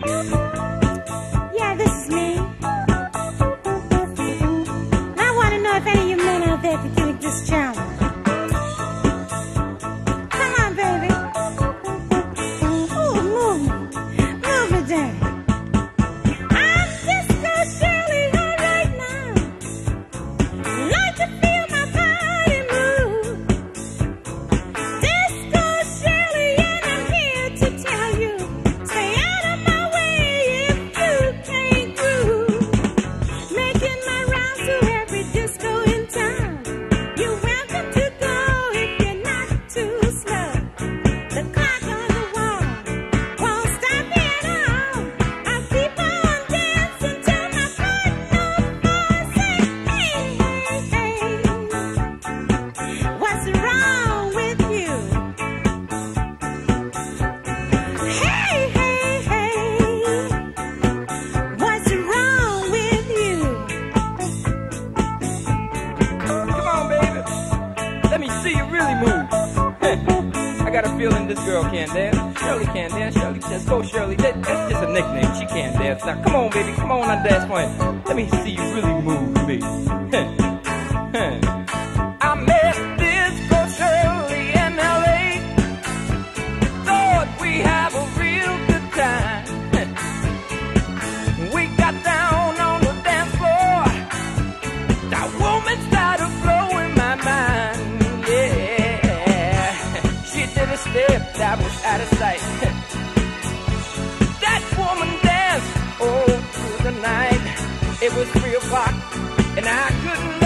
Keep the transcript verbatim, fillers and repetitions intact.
Yeah, this is me. And I want to know if any of you men out there can take this challenge. Come on, baby. Ooh, move me. Move me, Daddy. I'm Disco Shirley right now. Like to feel my body move. Disco Shirley, and I'm here to tell you, stay out of my way if you can't groove. Making my rounds to every disco in town. You're welcome to go if you're not too slow. The clock on the wall won't stop me at all. I'll keep on dancing till my partner falls. Say, hey, hey, hey, what's wrong with you? Hey, hey, hey, what's wrong with you? Come on, baby. Let me see you really move. I got a feeling this girl can't dance. Shirley can't dance. Shirley, just go, Shirley. That, that's just a nickname. She can't dance. Now, come on, baby. Come on and dance for me. Let me see you really move, baby. I met Disco Shirley in L A. Thought we have a real good time. We got down on the dance floor. That woman started blowing my mind. Yeah, she did a step that was out of sight. That woman danced all through the night. It was three o'clock and I couldn't